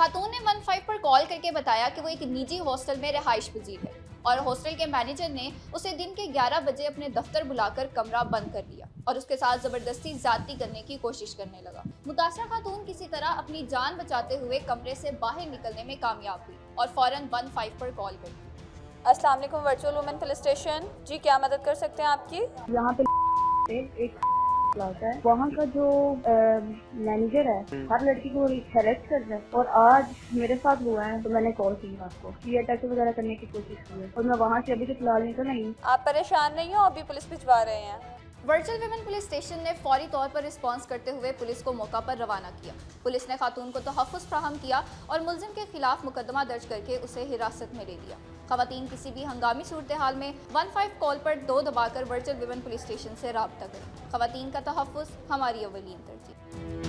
खातून ने 15 पर कॉल करके बताया कि वो एक निजी हॉस्टल में रिहाइश पजीर है और हॉस्टल के मैनेजर ने उसे दिन के 11 बजे अपने दफ्तर बुलाकर कमरा बंद कर लिया और उसके साथ जबरदस्ती ज्यादती करने की कोशिश करने लगा। मुतासरा खातून किसी तरह अपनी जान बचाते हुए कमरे से बाहर निकलने में कामयाब हुई और फौरन 15 पर कॉल कर दी। अस्सलाम वालेकुम वर्चुअल वुमेन पुलिस स्टेशन जी, क्या मदद कर सकते हैं आपकी? यहाँ पे एक क्लास है, वहाँ का जो मैनेजर है हर लड़की को हेरेस कर रहा है और आज मेरे साथ हुआ है तो मैंने कॉल की आपको ये अटैक वगैरह करने की कोशिश की है और मैं वहाँ से अभी तो फिलहाल निकल नहीं। आप परेशान नहीं हो, अभी पुलिस भिजवा रहे हैं। वर्चुअल विमेन पुलिस स्टेशन ने फौरी तौर पर रिस्पांस करते हुए पुलिस को मौका पर रवाना किया। पुलिस ने खातून को तहफ़्फ़ुज़ फ्राहम किया और मुलजिम के खिलाफ मुकदमा दर्ज करके उसे हिरासत में ले लिया। खवातीन किसी भी हंगामी सूरत हाल में 15 कॉल पर 2 दबाकर वर्चुअल विमेन पुलिस स्टेशन से राब्ता करें। खवातीन का तहफ़्फ़ुज़ हमारी अव्वलीन तरजीह।